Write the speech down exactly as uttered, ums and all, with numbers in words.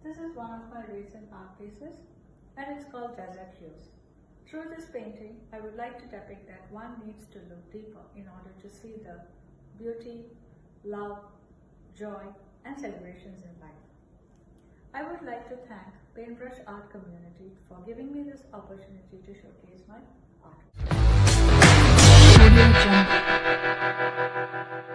This is one of my recent art pieces and it's called Desert Hues. Through this painting, I would like to depict that one needs to look deeper in order to see the beauty, love, joy and celebrations in life. I would like to thank Paintbrush Art community for giving me this opportunity to showcase my art.